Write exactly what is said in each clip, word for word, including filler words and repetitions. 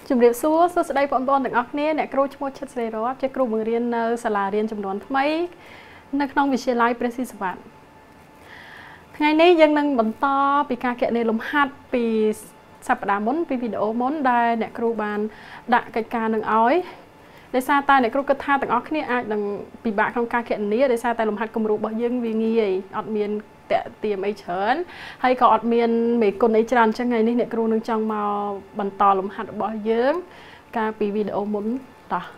ជំរាបសួរសួស្តីបងប្អូនទាំងអស់គ្នាអ្នកគ្រូឈ្មោះឈិតសេរីរដ្ឋជាគ្រូបង្រៀននៅសាលារៀនចំនួនថ្មីនៅក្នុងវិទ្យាល័យព្រះស៊ីសុវត្ថិថ្ងៃនេះយើងនឹងបន្តពីការគណនាលំហាត់ពីសប្តាហ៍មុនពីវីដេអូមុនដែលអ្នកគ្រូបានដាក់កិច្ចការនឹងឲ្យដោយសារតែអ្នកគ្រូគិតថាទាំងអស់គ្នាអាចនឹងពិបាកក្នុងការគណនាដោយសារតែលំហាត់គំរូរបស់យើងវាងាយអត់មានតាក់ទាមអីច្រើនហើយក៏អត់មានមេគុណអីច្រើនអញ្ចឹងថ្ងៃនេះអ្នកគ្រូនឹងចង់មកបន្តលំហាត់របស់យើងកាលពីវីដេអូមុនតោះ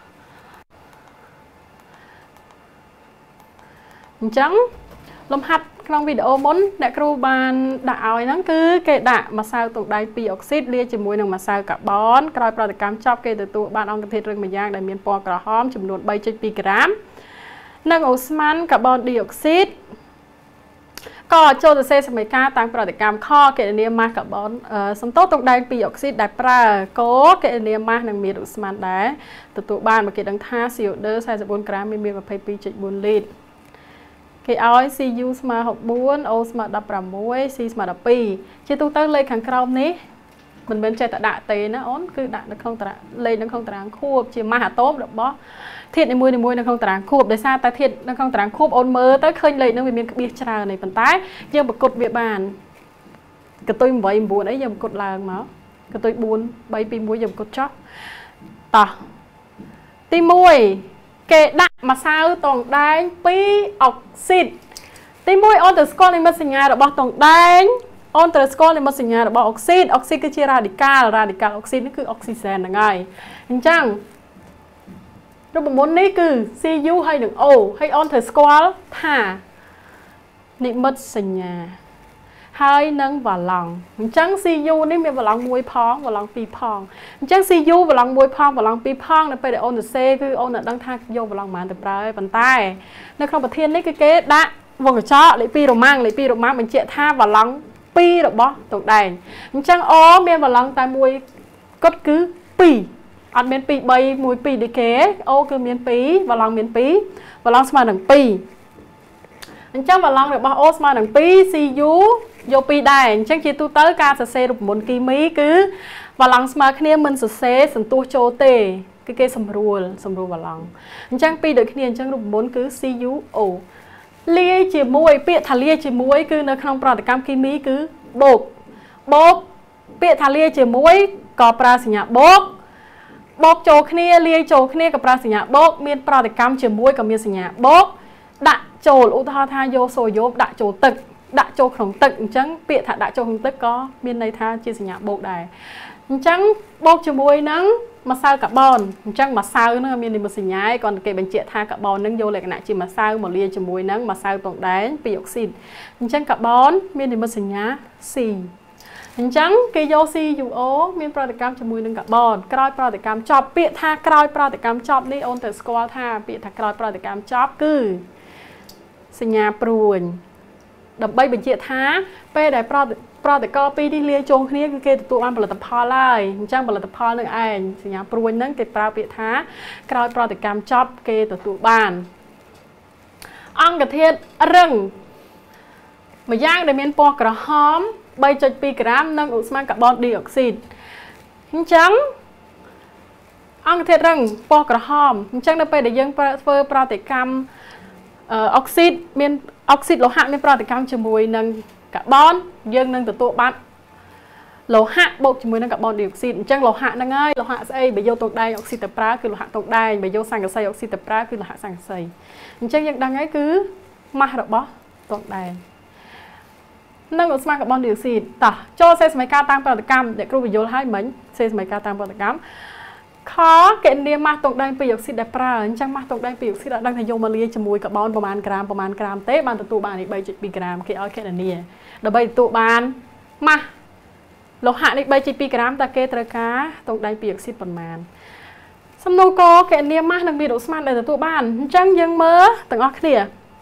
អញ្ចឹងលំហាត់ក្នុងវីដេអូមុនអ្នកគ្រូបានដាក់ឲ្យហ្នឹងគឺគេដាក់ម្សៅទង់ដែងពីរអុកស៊ីតលាយជាមួយនឹងម្សៅកាបូនក្រោយប្រតិកម្មចប់គេទទួលបានអង្គធាតុរឹងម្យ៉ាងដែលមានពណ៌ក្រហមចំនួន 3.2 ក្រាមនិងអូស្មန်កាបូនឌីអុកស៊ីតក៏ចូលទៅសេសមីការតាមប្រតិកម្មខគណនាម៉ាស់កាបូនសំតោទង់ដែងពីរអុកស៊ីតដែលប្រើកគណនាម៉ាស់និងមានអូស្មန်ដែរទទួលបានមកគេដឹងថា xê o deux สี่สิบสี่ក្រាមមាន ยี่สิบสองจุดสี่ លីត្រគេឲ្យ xê u ស្មើ 64 O ស្មើ สิบหก C ស្មើ สิบสองជាទូទៅលេខខាងក្រោមនេះមិនមែនចេះតែដាក់ទេណាអូនគឺដាក់នៅក្នុងតារាងលេខនៅក្នុងតារាងខួបជាម៉ាស់អាតូមរបស់ធាតុនីមួយៗនៅក្នុងតារាងខួបដោយសារតែធាតុនៅក្នុងតារាងខួបអូនមើលទៅឃើញលេខនឹងវាមានក្បៀសច្រើននេះប៉ុន្តែយើងប្រកួតវាបានកតុយeight 9អីយើងប្រកួតឡើងមកកតុយfour three two oneយើងប្រកួតចុះតោះទីoneគេដាក់ម្សៅទង់ដែងពីរអុកស៊ីតទីoneអូនត្រូវស្គាល់និមិត្តសញ្ញារបស់ទង់ដែងអូនត្រូវស្គាល់និមិត្តសញ្ញារបស់អុកស៊ីតអុកស៊ីតគឺជារ៉ាឌីកាល់រ៉ាឌីកាល់អុកស៊ីតនេះគឺអុកស៊ីហ្សែនហ្នឹងហើយអញ្ចឹងរូបមន្តនេះគឺ xê u ហើយនឹង O ហើយអូនត្រូវស្គាល់ថានិមិត្តសញ្ញាហើយនឹងវ៉ាឡង់អញ្ចឹង xê u នេះមានវ៉ាឡង់មួយផងវ៉ាឡង់ពីរផងអញ្ចឹង xê u វ៉ាឡង់មួយផងវ៉ាឡង់ពីរផងនៅពេលដែលអូនសរសេរគឺអូននឹងដឹងថាយកវ៉ាឡង់ប៉ុន្មានទៅប្រើប៉ុន្តែនៅក្នុងប្រធាននេះគឺគេដាក់វងកញ្ចក់លេខtwoរ៉ូម៉ាំងលេខtwoរ៉ូម៉ាំងបញ្ជាក់ថាវ៉ាឡង់twoរបស់ទង់ដែងអញ្ចឹង O មានវ៉ាឡង់តែមួយគត់គឺtwoអត់មានtwo three one twoដូចគេ O គឺមានtwoវ៉ាឡង់មានtwoវ៉ាឡង់ស្មើនឹងtwoអញ្ចឹងវ៉ាឡង់របស់ O ស្មើនឹងtwo xê u យកtwoដែរអញ្ចឹងជាទូទៅការសរសេររូបមន្តគីមីគឺវ៉ាឡង់ស្មើគ្នាមិនសរសេរសន្ទុះចូលទេគឺគេសម្រួលសម្រួលវ៉ាឡង់អញ្ចឹងពីរដូចគ្នាអញ្ចឹងរូបមន្តគឺ xê u O លាយជាមួយពាក្យថាលាយជាមួយគឺនៅក្នុងប្រតិកម្មគីមីគឺបូកបូកពាក្យថាលាយជាមួយក៏ប្រើសញ្ញាបូកបូកចូលគ្នាលាយចូលគ្នាក៏ប្រើសញ្ញាបូកមានប្រតិកម្មជាមួយក៏មានសញ្ញាបូកដាក់ចូលឧទាហរណ៍ថាយកសូយ៉ូមដាក់ចូលទឹកដាក់ចូលក្នុងទឹកអញ្ចឹងពាក្យថាដាក់ចូលក្នុងទឹកក៏មានន័យថាជាសញ្ញាបូកដែរអញ្ចឹងបូកជាមួយនឹងម្សៅកាបូនអញ្ចឹងម្សៅហ្នឹងមាននិមិត្តសញ្ញាឯងគាត់គេបញ្ជាក់ថាកាបូនហ្នឹងយកលក្ខណៈជាម្សៅមកលាយជាមួយនឹងម្សៅទង់ដែងពីរអុកស៊ីតអញ្ចឹងកាបូនមាននិមិត្តសញ្ញា C អញ្ចឹងគេយក xê u O មានប្រតិកម្មជាមួយនឹងកាបូនក្រោយប្រតិកម្មចប់ពាក្យថាក្រោយប្រតិកម្មចប់នេះអូនត្រូវស្គាល់ថាពាក្យថាក្រោយប្រតិកម្មចប់គឺសញ្ញាព្រួញដើម្បីបញ្ជាក់ថាពេលដែលប្រតិប្រតិកពីរនេះលាយចូលគ្នាគឺគេទទួលបានផលិតផលហើយអញ្ចឹងផលិតផលនឹងឯងសញ្ញាព្រួញហ្នឹងគេប្រើពាក្យថាក្រោយប្រតិកម្មចប់គេទទួលបានអង្គធាតុរឹងម្យ៉ាងដែលមានពណ៌ក្រហមthree point two ក្រាមនិងអូស្មန်កាបូនឌីអុកស៊ីតអញ្ចឹងអង្គធាតុរឹងពណ៌ក្រហមអញ្ចឹងនៅពេលដែលយើងធ្វើប្រតិកម្មអុកស៊ីតមានអុកស៊ីតលោហៈមានប្រតិកម្មជាមួយនឹងកាបូនយើងនឹងទទួលបានលោហៈបូកជាមួយនឹងកាបូនឌីអុកស៊ីតអញ្ចឹងលោហៈហ្នឹងហើយលោហៈស្អីបើយកទង់ដែងអុកស៊ីតទៅប្រើគឺលោហៈទង់ដែងបើយកសង្កសីអុកស៊ីតទៅប្រើគឺលោហៈសង្កសីអញ្ចឹងយើងដឹងហើយគឺម៉ាស់របស់ទង់ដែងនឹងអូស្មန်កាបូនឌីអុកស៊ីតតោះចូលសេសមីការតាមប្រតិកម្មអ្នកគ្រូបញ្យល់ឲ្យមិញសេសមីការតាមប្រតិកម្មខគណនាម៉ាស់ទង់ដែងពីរអុកស៊ីតដែលប្រើអញ្ចឹងម៉ាស់ទង់ដែងពីរអុកស៊ីតអត់ដឹងថាយកមកលាយជាមួយកាបូនប្រមាណក្រាមប្រមាណក្រាមទេបានទទួលបាននេះthree point twoក្រាមគេឲ្យគណនាដើម្បីទទួលបានម៉ាស់លោហៈនេះthree point twoក្រាមតើគេត្រូវការទង់ដែងពីរអុកស៊ីតប៉ុន្មានសំណួរកគណនាម៉ាស់និងមានអូស្មန်ដែលទទួលបានអញ្ចឹងយើងមើលទាំងអស់គ្នា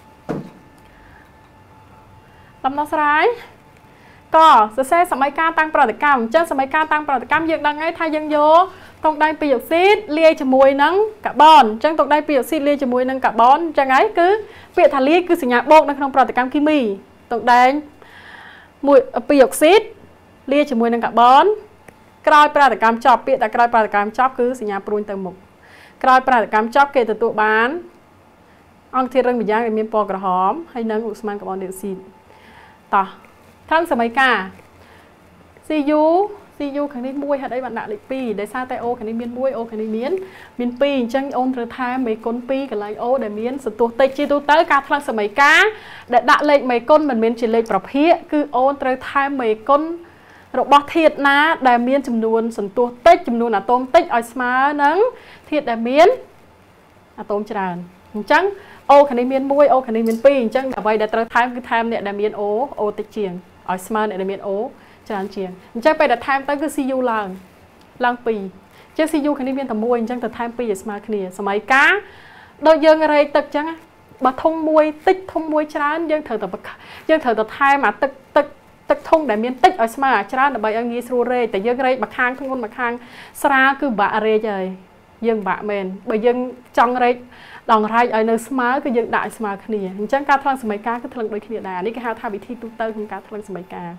ដំណោះស្រាយក៏សរសេរសមីការតាំងប្រតិកម្មអញ្ចឹងសមីការតាំងប្រតិកម្មយើងដឹងហើយថាយើងយកទង់ដែងពីរអុកស៊ីតលាយជាមួយនឹងកាបូនអញ្ចឹងទង់ដែងពីរអុកស៊ីតលាយជាមួយនឹងកាបូនអញ្ចឹងហើយគឺពាក្យថាលាយគឺសញ្ញាបូកនៅក្នុងប្រតិកម្មគីមីទង់ដែងមួយពីរអុកស៊ីតលាយជាមួយនឹងកាបូនក្រោយប្រតិកម្មចប់ពាក្យតែក្រោយប្រតិកម្មចប់គឺសញ្ញាព្រួញទៅមុខក្រោយប្រតិកម្មចប់គេទទួលបានអង្គធាតុរឹងម្យ៉ាងដែលមានពណ៌ក្រហមហើយនិងឧស្ម័នកាបូនឌីអុកស៊ីតតោះខាងសមីការ ซี ยู ซี ยู ខាងនេះមួយហេតុអីបានដាក់លេខពីរដោយសារតែ O ខាងនេះមានមួយ O ខាងនេះមានមានពីរអញ្ចឹងអូនត្រូវថែមមេគុណពីរកន្លែង O ដែលមានសន្ទុះតិចជាទូទៅការថ្លឹងសមីការដែលដាក់លេខមេគុណមិនមែនជាលេខប្រភេទគឺអូនត្រូវថែមមេគុណរបស់ធាតុណាដែលមានចំនួនសន្ទុះតិចចំនួនអាតូមតិចឲ្យស្មើនឹងធាតុដែលមានអាតូមច្រើនអញ្ចឹង O ខាងនេះមានមួយ O ខាងនេះមានពីរអញ្ចឹងអ្វីដែលត្រូវថែមគឺថែមអ្នកដែលមាន O O តិចជាងឲ្យស្មើអ្នកដែលមាន O ច្រើនជាងអញ្ចឹងពេលដែលថែមទៅគឺ ซี ยู ឡើងឡើងពីរអញ្ចឹង ซี ยู ខាងនេះមានតែមួយអញ្ចឹងទៅថែមពីរឲ្យស្មើគ្នាសម័យកាលដូចយើងរែកទឹកអញ្ចឹងបើធុងមួយតិចធុងមួយច្រើនយើងត្រូវតែយើងត្រូវតែថែមអាទឹកទឹកទឹកធុងដែលមានតិចឲ្យស្មើអាច្រើនដើម្បីឲ្យងាយស្រួលរែកតែយើងរែកមួយខាងធ្ងន់មួយខាងស្រាលគឺបាក់រែកហើយយើងបាក់មែនបើយើងចង់រែកដងរែកឲ្យនៅស្មើគឺយើងដាក់ឲ្យស្មើគ្នាអញ្ចឹងការថ្លឹងសម័យកាលគឺថ្លឹងដូចគ្នាដែរនេះគេហៅថាវិធីទូទៅក្នុងការថ្លឹងសម័យកាល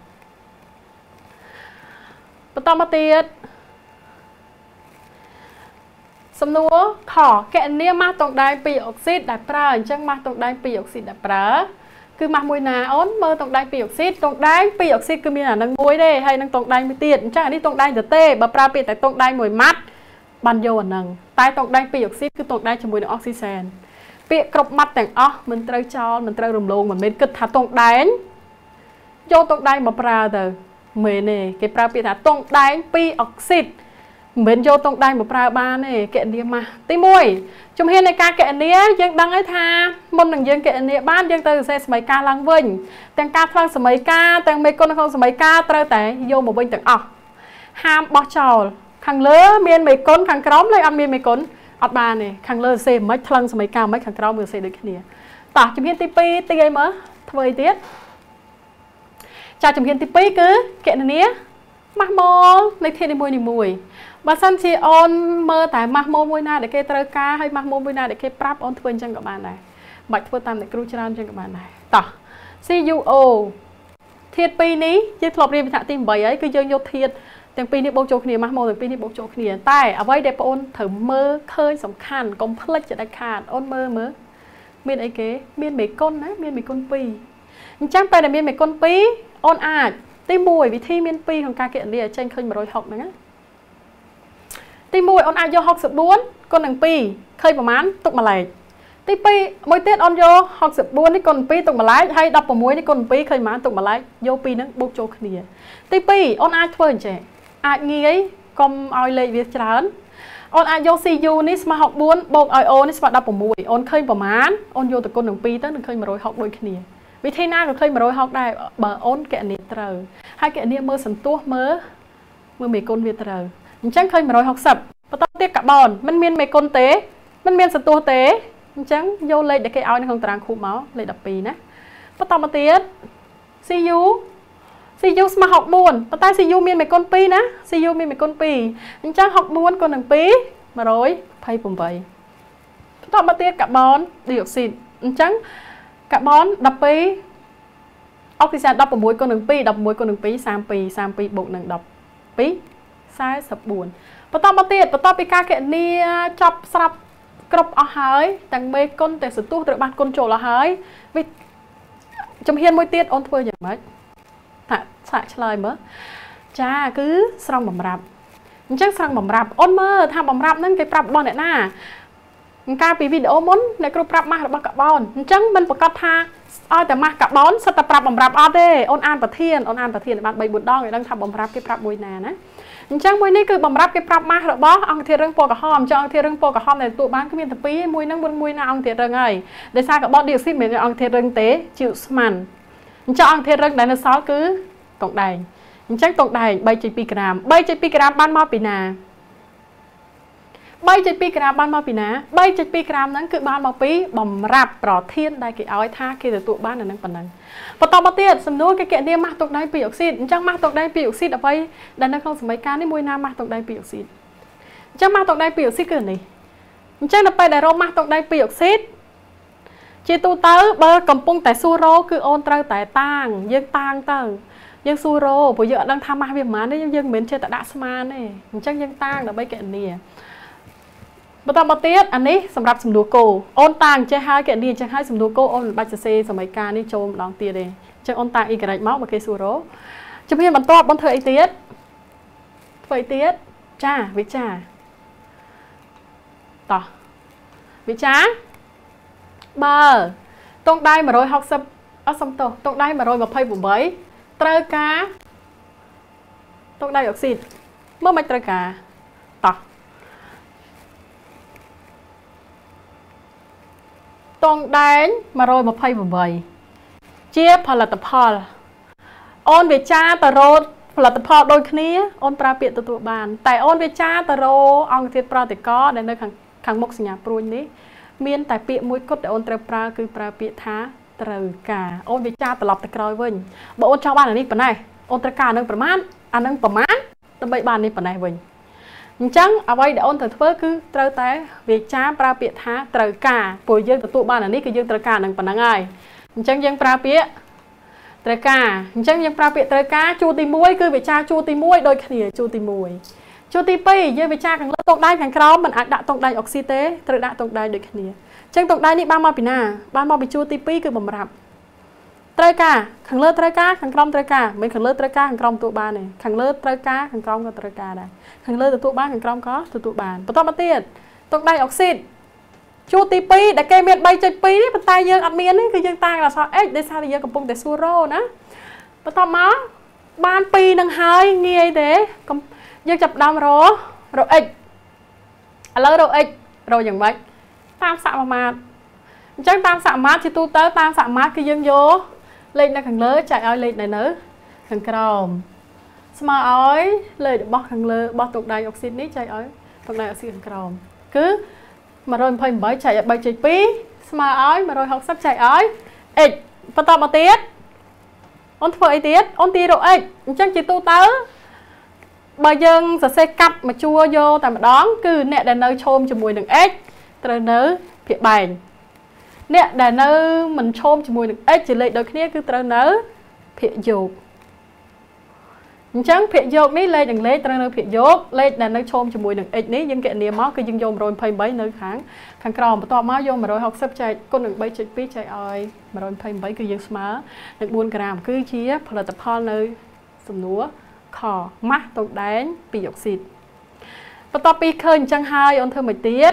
បន្តមកទៀតសំណួរខកណនីម៉ាស់តុងដែងពីរអុកស៊ីតដែលប្រើអញ្ចឹងម៉ាស់តុងដែងពីរអុកស៊ីតដែលប្រើគឺម៉ាស់មួយណាអូនមើលតុងដែងពីរអុកស៊ីតតុងដែងពីរអុកស៊ីតគឺមានអានឹងមួយទេហើយនឹងតុងដែងមួយទៀតអញ្ចឹងអានេះតុងដែងទៅទេបើប្រើពាក្យតែតុងដែងមួយម៉ាត់បានយកអានឹងតែតុងដែងពីរអុកស៊ីតគឺតុងដែងជាមួយនឹងអុកស៊ីសែនពាក្យគ្រប់ម៉ាត់ទាំងអស់មិនត្រូវចោលមិនត្រូវរំលងមិនមែនគិតថាតុងដែងយកតុងដែងមកប្រើទៅមែនទេគេប្រើពាក្យថាតុងដែងពីរអុកស៊ីតមិនមែនយកតុងដែងមកប្រើបានទេកណនីម៉ាស់ទីមួយជំហាននៃការកណនីយើងដឹងហើយថាមុននឹងយើងកណនីបានយើងទៅសរសេរសម័យកាលឡើងវិញទាំងការថ្លឹងសម័យកាលទាំងមេគុណក្នុងសម័យកាលត្រូវតែយកមកវិញទាំងអស់ហាមបោះចោលខាងលើមានមេគុណខាងក្រោមឡើយអត់មានមេគុណអត់បានទេខាងលើសរសេរមិនថ្លឹងសម័យកាលមិនខាងក្រោមវាសរសេរដូចគ្នាតោះជំហានទីពីរទីអីមើលធ្វើអីទៀតចាជំហានទីពីរគឺកណនីម៉ាស់ម៉ូលនៃធាតុនីមួយនីមួយបើសិនជាអូនមើលតែម៉ាស់ម៉ូលមួយណាដែលគេត្រូវការហើយម៉ាស់ម៉ូលមួយណាដែលគេប្រាប់អូនធ្វើអញ្ចឹងក៏បានដែរមិនបាច់ធ្វើតាមអ្នកគ្រូច្រើនអញ្ចឹងក៏បានដែរតោះ ซี ยู អូ ធាតុពីរនេះយើងធ្លាប់រៀនវិធានទីeightហើយគឺយើងយកធាតុទាំងពីរនេះបូកចូលគ្នាម៉ាស់ម៉ូលទាំងពីរនេះបូកចូលគ្នាតែអ្វីដែលបងអូនត្រូវមើលឃើញសំខាន់កុំភ្លេចជាដាច់ខាតអូនមើលមើលមានអីគេមានមេគុណណាមានមេគុណពីរអញ្ចឹងពេលដែលមានមេគុណពីរអូនអាចទីមួយវិធីមានពីរក្នុងការកណនីឲ្យចេញឃើញone hundred sixtyហ្នឹងណាទីមួយអូនអាចយកsixty-fourគុណនឹងពីរឃើញប្រមាណទុកមួយលេខទីពីរមួយទៀតអូនយកsixty-fourនេះគុណពីរទុកមួយលេខហើយsixteenនេះគុណពីរឃើញប្រមាណទុកមួយលេខយកពីរហ្នឹងបូកចូលគ្នាទីពីរអូនអាចធ្វើអញ្ចឹងអាចងាយកុំឲ្យលេខវាច្រើនអូនអាចយក ซี ยู នេះស្មើsixty-fourបូកឲ្យ O នេះស្មើsixteenអូនឃើញប្រមាណអូនយកទៅគុណនឹងពីរទៅនឹងឃើញone hundred sixtyដូចគ្នាវិធីណាក៏ឃើញone hundred sixtyដែរបើអូនកណនីត្រូវហើយកណនីមើលសន្ទុះមើលមើលមេគុណវាត្រូវអញ្ចឹងឃើញone hundred sixtyបន្តទៀតកាបូនមិនមានមេគុណទេមិនមានសន្ទុះទេអញ្ចឹងយកលេខដែលគេឲ្យនៅក្នុងតារាងខូបមកលេខtwelveណាបន្តមកទៀត ซี ยู ซี ยู ស្មើsixty-fourប៉ុន្តែ ซี ยู មានមេគុណពីរណា ซี ยู មានមេគុណពីរអញ្ចឹងsixty-fourគុណនឹងtwo one hundred twenty-eightបន្តមកទៀតកាបូនឌីអុកស៊ីតអញ្ចឹងកាបូនtwelveអុកស៊ីសែនsixteenគុណនឹងtwo sixteenគុណនឹងtwo thirty-two thirty-twoបូកនឹងtwelve forty-fourបន្តមកទៀតបន្តពីការកណនីចប់ស្រាប់គ្រប់អស់ហើយទាំងមេគុណទាំងសន្ទុះត្រូវបានគុណចូលអស់ហើយវិជំហានមួយទៀតអូនធ្វើយ៉ាងម៉េចថាសាកឆ្លើយមើលចាគឺស្រង់បំរាប់អញ្ចឹងស្រង់បំរាប់អូនមើលថាបំរាប់ហ្នឹងគេប្រាប់របស់អ្នកណាកាលពីវីដេអូមុនអ្នកគ្រូប្រាប់ម៉ាស់របស់កាបូនអញ្ចឹងមិនប្រកាសថាឲ្យតែម៉ាស់កាបូនសិតតែប្រាប់បំរាប់អត់ទេអូនអានប្រធានអូនអានប្រធានបានthree fourដងឲ្យដឹងថាបំរាប់គេប្រាប់មួយណាណាអញ្ចឹងមួយនេះគឺបំរាប់គេប្រាប់ម៉ាស់របស់អង្គធាតុរឹងពណ៌ក្រហមអញ្ចឹងអង្គធាតុរឹងពណ៌ក្រហមដែលទទួលបានគឺមានតែពីរមួយហ្នឹងមួយណាអង្គធាតុរឹងហើយដោយសារកាបូនឌីអុកស៊ីតមិនមែនអង្គធាតុរឹងទេជាឧស្ម័នអញ្ចឹងអង្គធាតុរឹងដែលនៅសល់គឺតុងដែងអញ្ចឹងតុងដែងthree point twoក្រាមthree point twoក្រាមបានមកពីណាthree point twoក្រាមបានមកពីណាthree point twoក្រាមហ្នឹងគឺបានមកពីបំរាប់ប្រធានដែលគេឲ្យថាគេទទួលបាននៅនឹងប៉ុណ្ណឹងបន្តមកទៀតសំណួរគេកណនីម៉ាស់តុងដែងពីរអុកស៊ីតអញ្ចឹងម៉ាស់តុងដែងពីរអុកស៊ីតអ្វីដែលនៅក្នុងសម័យកាលនេះមួយណាម៉ាស់តុងដែងពីរអុកស៊ីតអញ្ចឹងម៉ាស់តុងដែងពីរអុកស៊ីតគឺនេះអញ្ចឹងដល់ពេលដែលរកម៉ាស់តុងដែងពីរអុកស៊ីតជាទូទៅបើកំពុងតែសួររកគឺអូនត្រូវតែតាំងយើងតាំងទៅយើងស៊ូរ៉ូព្រោះយើងអត់ដឹងថាម៉ាស់វាប្រហែលទេយើងមិនមែនចេះតែដាក់ស្មានទេអញ្ចឹងយើងតាំងដើម្បីកណនីបន្តមកទៀតអានេះសម្រាប់សំណួរគោអូនតាំងចេះហើយកណនីអញ្ចឹងហើយសំណួរគោអូនមិនបាច់សរសេរសម័យកាលនេះចូលម្ដងទៀតទេអញ្ចឹងអូនតាំង y មកបើគេស៊ូរ៉ូជំហានបន្ទាប់អូនធ្វើអីទៀតធ្វើអីទៀតចាវិចាតោះវិចាបើទងដៃmột trăm sáu mươiអត់សំទោសទងដៃmột trăm hai mươi támត្រូវការទងដៃអុកស៊ីតមើលមិនត្រូវការតោះទងដែងmột trăm hai mươi támជាផលិតផលអូនវាចាទៅរកផលិតផលដូចគ្នាអូនប្រើពាក្យទទួលបានតែអូនវាចាទៅរកអង្គធាតុប្រតិកោដែលនៅខាងខាងមុខសញ្ញាព្រួយនេះមានតែពាក្យមួយគត់ដែលអូនត្រូវប្រើគឺប្រើពាក្យថាត្រូវការអូនវាចាត្រឡប់ទៅក្រោយវិញបើអូនចង់បានអានេះប៉ុណ្ណេះអូនត្រូវការនឹងប្រមាណអានឹងប្រមាណដើម្បីបាននេះប៉ុណ្ណេះវិញអញ្ចឹងអ្វីដែលអូនត្រូវធ្វើគឺត្រូវតែវាចាប្រើពាក្យថាត្រូវការព្រោះយើងទទួលបានអានេះគឺយើងត្រូវការនឹងប៉ុណ្ណឹងហើយអញ្ចឹងយើងប្រើពាក្យត្រូវការអញ្ចឹងយើងប្រើពាក្យត្រូវការជួរទីមួយគឺវាចាជួរទីមួយដូចគ្នាជួរទីមួយជួរទីពីរយើងវាចាខាងលើទងដៃខាងក្រោមមិនអាចដាក់ទងដៃអុកស៊ីតទេត្រូវដាក់ទងដៃដូចគ្នាអញ្ចឹងទងដៃនេះបានមកពីណាបានមកពីជួរទីពីរគឺបំរាប់ត្រូវការខាងលើត្រូវការខាងក្រោមត្រូវការមិនខាងលើត្រូវការខាងក្រោមទទួលបានទេខាងលើត្រូវការខាងក្រោមក៏ត្រូវការដែរខាងលើទទួលបានខាងក្រោមក៏ទទួលបានបន្តមកទៀតទងដៃអុកស៊ីតជួរទីពីរដែលគេមាន3.2នេះប៉ុន្តែយើងអត់មានទេគឺយើងតាំងអក្សរ x ដោយសារតែយើងកំពុងតែស៊ូរ៉ូណាបន្តមកបានពីរនឹងហើយងាយទេយើងចាប់ដើមររ x ឥឡូវរ x រយ៉ាងម៉េចតាមសមាមាត្រអញ្ចឹងតាមសមាមាត្រជាទូទៅតាមសមាមាត្រគឺយើងយកលេខនៅខាងលើចែកឲ្យលេខនៅនៅខាងក្រោមស្មើឲ្យលេខរបស់ខាងលើរបស់ទងដៃអុកស៊ីតនេះចែកឲ្យទងដៃអុកស៊ីតខាងក្រោមគឺmột trăm hai mươi támចែកឲ្យbaចុចពីរស្មើឲ្យmột trăm sáu mươiចែកឲ្យ x បន្តមកទៀតអូនធ្វើអីទៀតអូនទីរក x អញ្ចឹងជាទូទៅបើយើងសរសេរកាត់មកជួរយកតែម្ដងគឺអ្នកដែលនៅឈោមជាមួយនឹង x ត្រូវនៅភាគបែងអ្នកដែលនៅមិនឈោមជាមួយនឹង x ជាលេខដូចគ្នាគឺត្រូវនៅភាគយកអញ្ចឹងភាគយកនេះលេខនឹងលេខត្រូវនៅភាគយកលេខដែលនៅឈោមជាមួយនឹង x នេះយើងកណនាមកគឺយើងយកmột trăm hai mươi támនៅខាងខាងក្រោមបន្ទាប់មកយកmột trăm sáu mươiចែកគុណនឹងbaចុចពីរចែកឲ្យmột trăm hai mươi támគឺយើងស្មើនឹងbốnក្រាមគឺជាផលិតផលនៅសំណួរខម៉ាស់ទងដែងពីអុកស៊ីតបន្ទាប់ពីឃើញអញ្ចឹងហើយអូនធ្វើមួយទៀត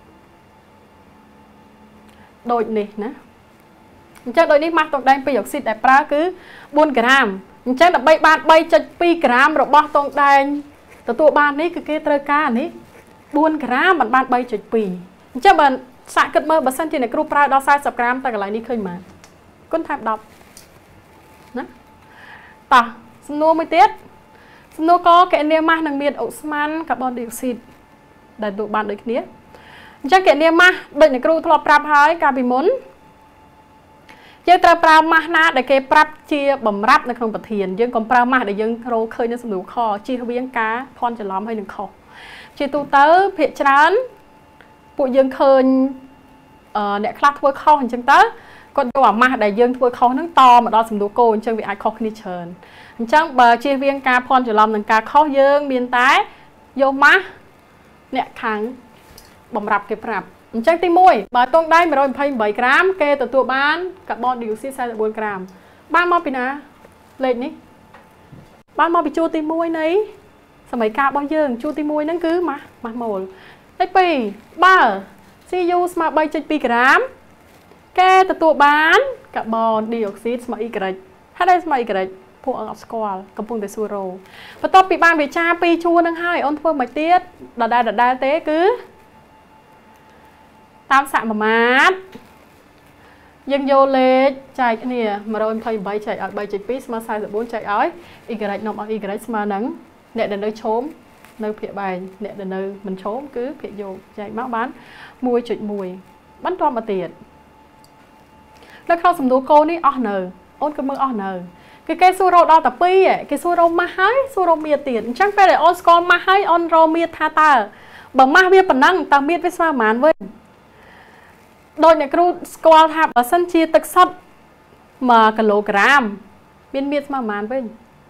ដូចនេះណាអញ្ចឹងដូចនេះម៉ាស់ទងដែងពីអុកស៊ីតដែលប្រើគឺbốnក្រាមអញ្ចឹងដើម្បីបានbaចុចពីរក្រាមរបស់ទងដែងទទួលបាននេះគឺគេត្រូវការនេះbốnក្រាមមិនបានbaចុចពីរអញ្ចឹងបើសាកគិតមើលបើសិនជាអ្នកគ្រូប្រើដល់四mươiក្រាមតែកន្លែងនេះឃើញមកគុណថែមដប់ណាតោះសំណួរមួយទៀតសំណួរកកណនាម៉ាស់នឹងមានអូស្មန်កាបូនឌីអុកស៊ីតដែលទទួលបានដូចគ្នាអញ្ចឹងកណនាម៉ាស់ដូចអ្នកគ្រូធ្លាប់ប្រាប់ហើយកាលពីមុនយើងត្រូវប្រើម៉ាស់ណាដែលគេប្រាប់ជាបំរាប់នៅក្នុងប្រធានយើងកុំប្រើម៉ាស់ដែលយើងរកឃើញនៅសំណួរខជៀសវាងការភ័ន្តច្រឡំហើយនឹងខុសជាទូទៅភាគច្រើនពួកយើងឃើញអ្នកខ្លះធ្វើខុសអញ្ចឹងទៅគាត់យកអាម៉ាស់ដែលយើងធ្វើខុសហ្នឹងតមកដល់សំណួរគោអញ្ចឹងវាអាចខុសគ្នាច្រើនអញ្ចឹងបើជៀសវាងការភ័ន្តច្រឡំនឹងការខុសយើងមានតែយកម៉ាស់អ្នកខាងបំរាប់គេប្រាប់អញ្ចឹងទីមួយបើទងដៃmột trăm hai mươi támក្រាមគេទទួលបានកាបូនឌីអុកស៊ីត四十bốnក្រាមបានមកពីណាលេខនេះបានមកពីជួរទីមួយនៃសម័យកាលរបស់យើងជួរទីមួយហ្នឹងគឺម៉ាស់ម៉ាស់ម៉ូលលេខពីរបើ xê u ស្មើbaចុចពីរក្រាមគេទទួលបានកាបូនឌីអុកស៊ីតស្មើ y ហើយដែលស្មើ y ពួកអត់ស្គាល់កំពុងតែស៊ូរ៉ូបន្ទាប់ពីបានវិចារពីរជួរហ្នឹងហើយអូនធ្វើមកទៀតដដែលដដែលទេគឺតាមសមាមាត្រយើងយកលេខចែកគ្នាmột trăm hai mươi támចែកឲ្យbaចុចពីរស្មើ四十bốnចែកឲ្យ y នាំឲ្យ y ស្មើនឹងអ្នកដែលនៅឈោមនៅភាគបែងអ្នកដែលនៅមិនឈោមគឺភាគយកចែកមកបានមួយចុចមួយបន្តមកទៀតនៅក្នុងសំណួរកូននេះអស់នៅអូនក៏មើលអស់នៅគឺគេសួររកដល់តែពីរគេសួររកម៉ាស់ហើយសួររកមៀតទៀតអញ្ចឹងពេលដែលអូនស្គាល់ម៉ាស់ហើយអូនរកមៀតថាតើបើម៉ាស់វាប៉ុណ្ណឹងតើមៀតវាស្មើប៉ុន្មានវិញដោយអ្នកគ្រូស្គាល់ថាបើសិនជាទឹកសុទ្ធមួយគីឡូក្រាមមានមៀតស្មើប៉ុន្មានវិញ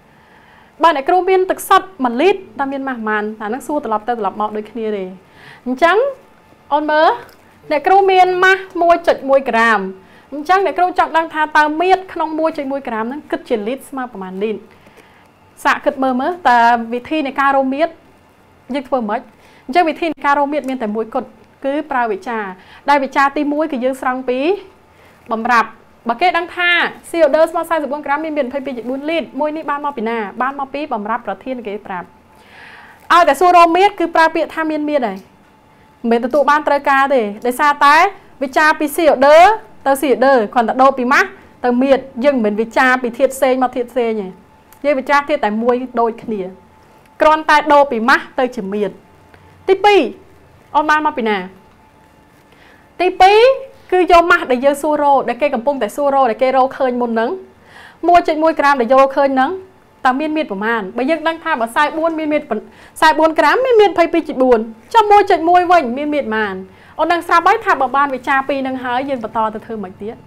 bạn này kêu miên thực sắt mà lít ta miên mà màn là nó xua từ lọc tới từ lọc mọt đôi kia đi trắng on mơ để kêu miên mà mua chật mùi gram trắng để kêu chọn đang tha ta miết không mua chật mùi gram nó cất chuyển lít mà của màn đi xạ cất mơ mơ ta vị thi này caro miết nhưng thôi mất chứ vị thi này caro miết miên tại mùi cột cứ prao vị trà đây vị trà tim mũi thì dương sang pí bầm rạp bà kết đang tha siêu đơn mà sai bốn gram miên miên phải bị bốn lít môi ní ban mau pì nà ban mau pí bầm rạp rồi thiên cái rạp àแต่สู้โรมิดคือปลาเปียทามินเมียได้เหมือนตัวบ้านเตยกาเด้ได้ซาตายวิชาปีเสียเด้อเตยเสียเด้อก่อนแต่โดปีมะเตยเมียดยังเหมือนวิชาปีเทียดเซมาเทียดเซไงยังวิชาเทียดแต่มวยโดยขี้ยกรอนตายโดปีมะเตยจิเมียดตีปีออนมามาปีนาตีปีคือโยมะได้เยอะสู้โรได้เกยกับปุ่งแต่สู้โรได้เกยโรเคยมุนนังมวยจิมวยกรามได้โยเคยนังตามมีดมีดประมาณไปยังดังท่าแบบสายบุญมีดมีดสายบุญกรัมมีดมีดไพ่ปีจิบุญจมวยจิมวยวันมีดมีดมันเอาดังซาบ้าท่าแบบบ้านวิชาปีนังหายยืนประตอแต่เธอเหมือนเตี้ย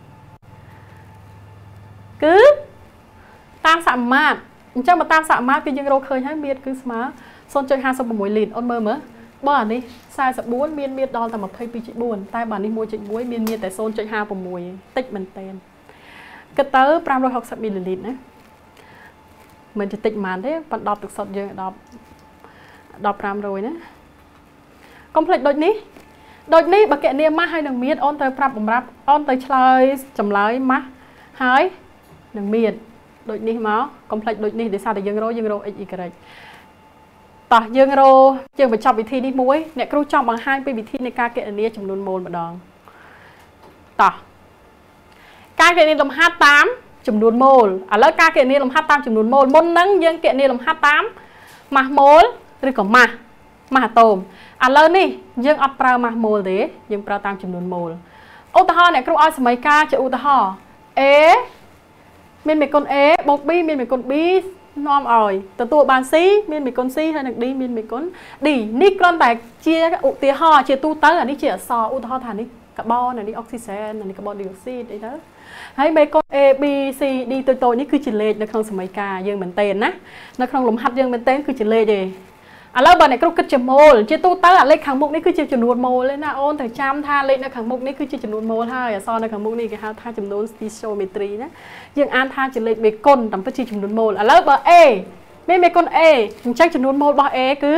คือตามสามมาดเจ้ามาตามสามมาดคือยังเราเคยให้มีดคือสมาโซนจอยหาสมมวยลินอนเมื่อเมื่อบ้านนี้สายสับบุญมีดมีดดอนแต่แบบไพ่ปีจิบุญใต้บ้านนี้มวยจิมวยมีดมีดแต่โซนจอยหาประมวยติดมันเต้นกระเตอร์ปรามโรยหกสิบมิลลิลิตรนะเหมือนจะติดมันได้ปัดดอกตึกสดเยอะดอกดอกพรามโรยนะคอมเพล็กซ์โดยนี้โดยนี้บักเกเนียมาให้หนึ่งเมียดออนเตอร์ปรับผมรับออนเตอร์ชลายจำเลยมาหายหนึ่งเมียดโดยนี้มั้งคอมเพล็กซ์โดยนี้เดี๋ยวซาเดี๋ยวยังโรยังโรอีกอีกอะไรต่อยังโรยังไปจับวิธีนี้มุ้ยเนี่ยครูจอมบางห้างไปวิธีในการเกเนียจำนวนโมลมาดองต่อการเกเนียลมห้าตามจำนวนโมลอ่ะแล้วการเกณฑ์นี้ลมฮัตตามจำนวนโมลมนนั้นยังเกณฑ์นี้ลมฮัตตามมาโมลหรือก็มามาโตมอ่ะแล้วนี่ยังอัปรามาโมลเดยังปราตามจำนวนโมลอุตหะเนี่ยครูเอาสมัยกาจะอุตหะเอมีมีคนเอบกบีมีมีคนบีน้อมอ่อยตัวตัวบานซีมีมีคนซีให้หนึ่งดีมีมีคนดีนี่กลอนแต่เชียอุติหะเชียตูเตอร์อันนี้เชียซออุตหะฐานนี้คาร์บอนอันนี้ออกซิเจนอันนี้คาร์บอนไดออกไซด์ได้เด้อให้เมกอน A B C D ตัวโตนี่คือจิเลตในครั้งสมัยกายังเหมือนเต้นนะในครั้งลมหัดยังเหมือนเต้นคือจิเลตเลยอ่ะแล้วบันไหนก็คือจำโมลเจ้าตู้เตอร์เลขขังมุกนี่คือจำนวนโมลเลยนะโอนแต่จำท่าเลขในขังมุกนี่คือจำนวนโมลท่าอย่าซ้อนในขังมุกนี่ก็ท่าท่าจำนวนสติโชเมตรีนะยังอ่านท่าจิเลตเมกอนต่ำเป็นจำนวนโมลอ่ะแล้วบัน A ไม่เมกอน A ยังใช้จำนวนโมลบัน A คือ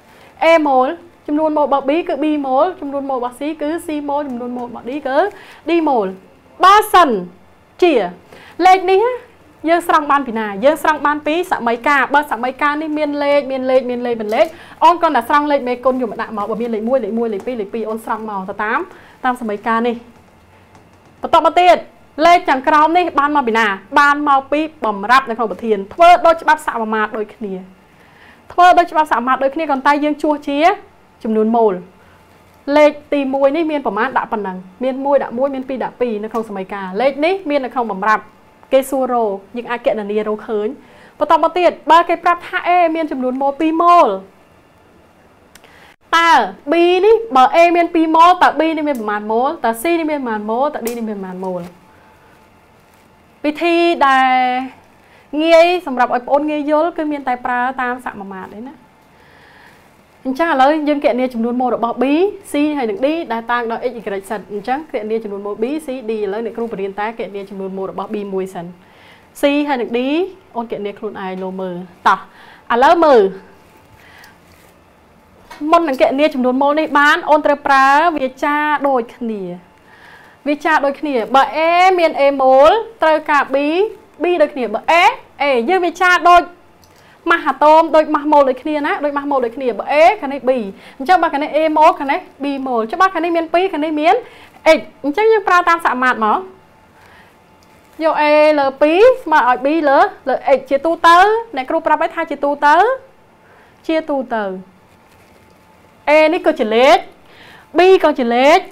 A โมลจำนวนโมลบัน B คือ B โมลจำนวนโมลบัน C คือ C โมลจำนวนโมลบัน D คือ D โมลบาสันเจี๋ยเลขนี้เยอะสร้างบ้านปีนาเยอะสร้างบ้านปีสมัยกาบ้านสมัยกานี่เมียนเลขเมียนเลขเมียนเลขเป็นเลขออนก่อนแต่สร้างเลขเมกลอยู่มาหนักมาแบบเมียนเลขมวยเลขมวยเลขปีเลขปีออนสร้างมาแต่ตามตามสมัยกานี่ปตมาเตียนเลขจังกราวนี่บ้านมาปีนาบ้านมาปีบ่มรับในของประเทศเทอโดยฉบับสามมาโดยขี้ยเทอโดยฉบับสามมาโดยขี้ยก่อนตายยังชัวเชียจำนวนโมลเลขตีมวยนี่เมียนประมาณด่าปันนังเมียนมวยด่ามวยเมียนปีด่าปีในของสมัยกาเลขนี้เมียนในของบ่มรับเกซูโรยังอาเกะนันเนียโรเขินปตอมาเตียดบาเกปรับท่าเอเมียนจำนวนโมปีโมลแต่บีนี่บาเอเมียนปีโมลแต่บีนี่เมียนประมาณโมลแต่ซีนี่เมียนประมาณโมลแต่ดีนี่เมียนประมาณโมลวิธีได้เงี้ยสำหรับไอ้ปนเงี้ยยลคือเมียนไตปลาตามสักมามาเลยนะจังเลยยังเกะเนียจำนวนโมดบอกบีซีให้หนึ่งดีได้ตั้งได้อีกกระสันจังเกะเนียจำนวนโมบีซีดีแล้วในครูปริญญาเกะเนียจำนวนโมดบอกบีมวยสันซีให้หนึ่งดีโอนเกะเนียครูนไอโลมือต่ออ่ะแล้วมือมันหนังเกะเนียจำนวนโมในบ้านโอนเตอร์ปลาวิชาโดยขณีวิชาโดยขณีบะเอเมียนเอโมลเตอร์กาบีบีโดยขณีบะเอเอยืมวิชาโดยมาหาโตมโดยมาโมเลยขี้นะโดยมาโมเลยขี้แบบเอ๊ะคันนี้บีเจ้าบ้านคันนี้เอโมคันนี้บีโมเจ้าบ้านคันนี้เมียนปีคันนี้เมียนเอ๊ะเจ้ายังปลาตามสามารถหมอโยเอเลปีมาอ่อยบีเลเลเอ๊ะเชียตูเตอร์ในครูปลาไปทายเชียตูเตอร์เชียตูเตอร์เอนี่ก็จะเล็กบีก็จะเล็ก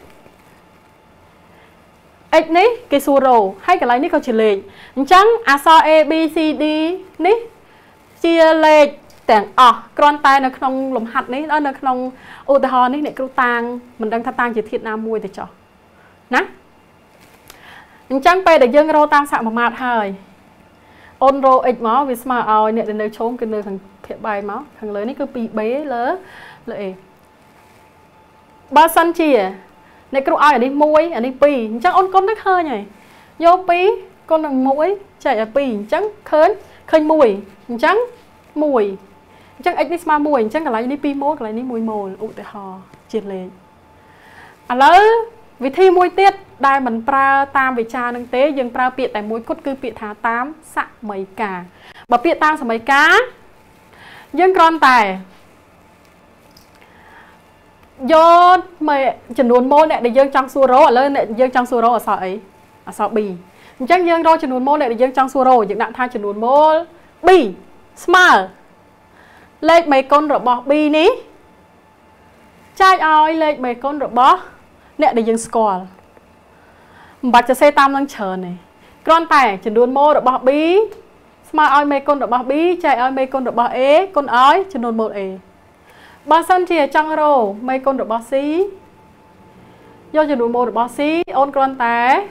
เอ็กนี่กิซูโรให้กับอะไรนี่ก็จะเล็กจังอาซอเอบีซีดีนี่เชียเลขแต่งอ๋อกรอนตายในขนมลมหัดนี้แล้วในขนมอุตหะนี้เนี่ยกรูตังมันดังทัตังจิตทิศน้ำมวยแต่จ่อนะจังไปแต่ยังเราตามสามมาหายโอ ôn rô ít máu vì mà ao nè đến nơi trốn cái nơi thằng thiệt bài máu thằng lớn này cứ bị bé lỡ lợi ba sân chìa nè cứ ai ở đây muối ở đây pì chắc ôn con nước hơi nhỉ vô pí con đằng muối chạy ở pì chắc khớn khơi mùi chắc mùi chắc ít mà mùi chắc là lại đi pi mốt lại đi mùi mồi ụ để hò triệt lên à lỡ vì thi mùi tiết đai mình pra tam về cha nâng tế dừng pra bịa tại mùi cốt cư bịa thả tám sạ mấy cả bà bịa tam sạ mấy cá dừng con tài do mày chẩn đoán môn này để dừng trong xua rô ở lên này dừng trong xua rô ở sọ ấy ở sọ bì chắc dừng rồi chẩn đoán môn này để dừng trong xua rô những đạn thai chẩn đoán môn bì smile lên mấy con rồi bỏ bì ní trai oi lên mấy con rồi bỏ nè để dừng score bạch cho xe tam đang chờ này con tài chẩn đoán môn rồi bỏ bí smile oi mấy con rồi bỏ bí trai oi mấy con rồi bỏ ế con oi chẩn đoán môn ế ba sân chìa trăng rô mấy con rồi bỏ xí do chẩn đoán môn rồi bỏ xí ôn con tài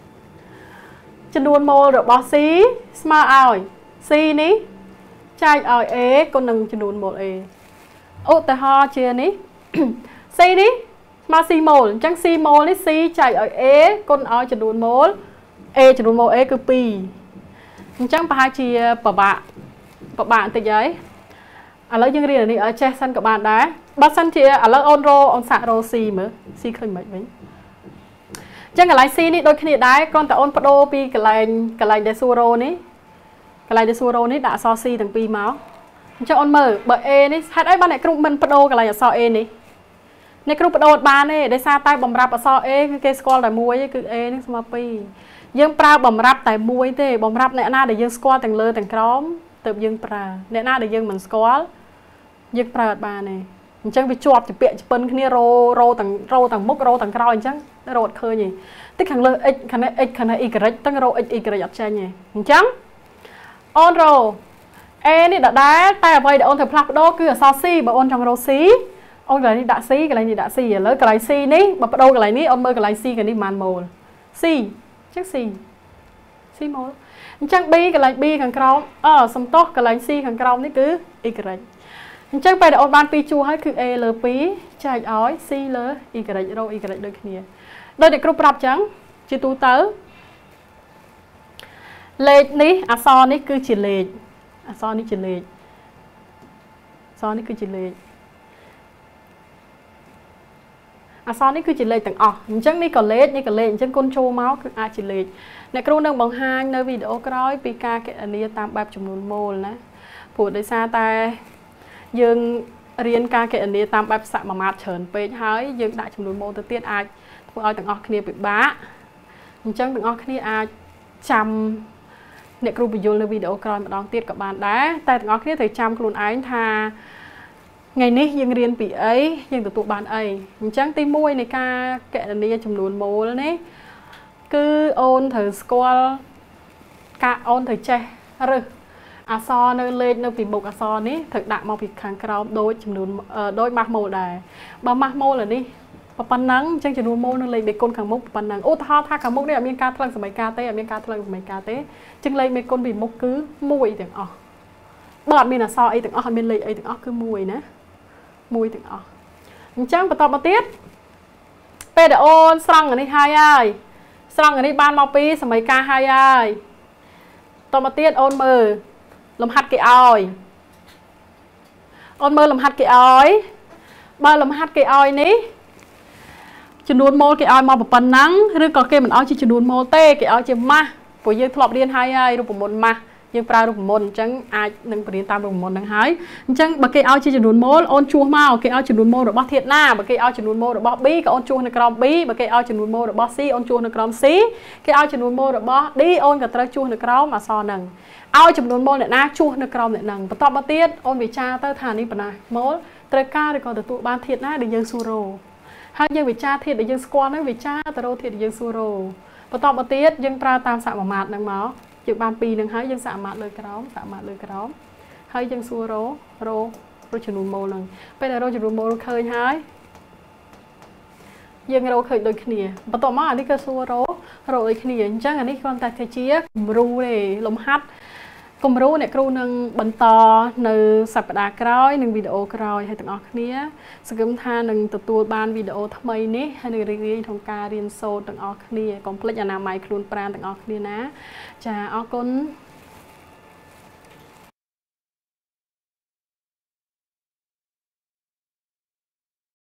chẩn đoán môn rồi bỏ xí smile oi xí ní trai oi ế con đừng chẩn đoán môn ế ô tài ho chìa ní xí ní mà xì mol chẳng xì mol ní xì chạy ở ế con oi chẩn đoán mol ê chẩn đoán mol ế cứ pi chẳng ba chi bà bạn bà bạn từ giấy à lấy những riêng này ở che sân các bạn đá bắt sân chị à lấy on rô on xạ rô xì mới xì khơi mấy mấy chẳng cái lại xì ní đôi khi đá con ta on pado pi cái lại cái lại để xua rô ní cái lại để xua rô ní đã so xì thằng pi máu cho on mở bởi ê ní hai ấy ban này cũng mình pado cái lại so ê ní nè cứ đột ba nè để xa tay bầm rạp ở so ê cái score tại muối cứ ê nó mà pi dương pra bầm rạp tại muối thế bầm rạp nè na để dương score thành lơ thành crom tự dương pra nè na để dương mình score dương pra ba nè chẳng bị chuột thì bịa pin cái rô rô tầng rô tầng mốc rô tầng còi chẳng nó rột khơi nhỉ tích hàng lơ x khả năng x khả năng y tăng rô x y giật chơi nhỉ chẳng on rô ê nè đã đá tay ở vậy để on thử plug đô cứ ở so si bảo on trong rô xí ôi cái này đã xí cái này thì đã xí lớn cái này xí ní mà bắt đầu cái này ní ông mơ cái này xí cái này màn mồi xí chắc xí xí mồi chắc bi cái này bi thằng còng ờ xong tốt cái này xí thằng còng ní cứ y cái này chắc bây giờ ông ban pi chu hết cứ e l pi chạy ói xí lơ y cái này đâu y cái này đôi kia đôi để group rap trắng chỉ tu tớ lệ ní à so ní cứ chỉ lệ à so ní chỉ lệ so ní cứ chỉ lệ à sao này cứ chỉ lấy từng ọ chẳng ní còn lấy như còn lấy chẳng con trâu máu cứ ai chỉ lấy này kêu đang bằng hai nơi video coi pika cái anh ấy tam bạp chấm nôn mol nè phụ để xa ta dương riêng ca cái anh ấy tam bạp sạ mà mát chởn pe hái dương đại chấm nôn mol tới tiết ai phụ ai từng ọ kia bị bá chẳng từng ọ kia ai chăm này kêu video nơi video coi mà đón tiết các bạn đá tại từng ọ kia thấy chăm luôn ái tha ngày ní dương riêng bị ấy dương tụi bạn ấy chẳng tim môi này ca kệ này chấm nôn mồ đấy cứ ôn thử score cả ôn thử che rồi à so nơi lên nơi bị bục à so ní thực đại màu bị kháng cao đôi chấm nôn đôi mặt màu đài ba mặt màu là đi và pan nắng chẳng chấm nôn mồ nơi lên bị côn kháng mốc pan nắng ô tha tha kháng mốc đấy ở miền ca thăng sầm ca té ở miền ca thăng sầm ca té chừng lên mấy con bị mốc cứ mùiទាំងអស់bọn mình là so ấyទាំងអស់miền lên ấyទាំងអស់cứ mùi nè mùi từng ọ chẳng bắt đầu tiếp bây giờ ôn xong ở đây hai ai xong ở đây ban mau pi mấy ca hai ai tao mà tiết ôn mờ làm hạt cái oi ôn mờ làm hạt cái oi ba làm hạt cái oi ní chừng đuôn mô cái oi mau một phần nắng rồi có cái mình oi chỉ chừng đuôn mô tê cái oi chỉ ma của dương thọp điên hai ai rồi một ma dương pra được một chẳng ai nâng bền tam được một nâng hái chẳng bậc cái ao chỉ chừng đuôn mốt ôn chua mau cái ao chừng đuôn mốt được bát thiệt na bậc cái ao chừng đuôn mốt được bát bí cái ôn chua nó crom bí bậc cái ao chừng đuôn mốt được bát xí ôn chua nó crom xí cái ao chừng đuôn mốt được bát đi ôn cả trái chua nó crom mà so nâng ao chừng đuôn mốt lại na chua nó crom lại nâng bắt top bát tiết ôn vị cha tới thàn đi bận này mốt trái ca thì còn từ tụ ban thiệt na để dương suro hai dương vị cha thiệt để dương squat đấy vị cha từ đâu thiệt để dương suro bắt top bát tiết dương pra tam sạ mà mạt nâng máu chụp ban pi nâng hái dân xạ mạt lời crom xạ mạt lời crom hái dân xua rô rô rô chừng đùn mô lần bây giờ rô chừng đùn mô khơi hái dân rô khơi đôi khnia bắt đầu mà đi cơ xua rô rô đôi khnia chẳng là đi con ta thấy chia ru này lồng hát គំរូអ្នកគ្រូនឹងបន្តនៅសប្តាហ៍ក្រោយនឹងវីដេអូក្រោយឲ្យទាំងអស់គ្នាសង្ឃឹមថានឹងទទួលបានវីដេអូថ្មីនេះហើយនឹងរីករាយក្នុងការរៀនសូត្រទាំងអស់គ្នាកុំភ្លេចអនាម័យខ្លួនប្រាណទាំងអស់គ្នាណាចាអរគុណ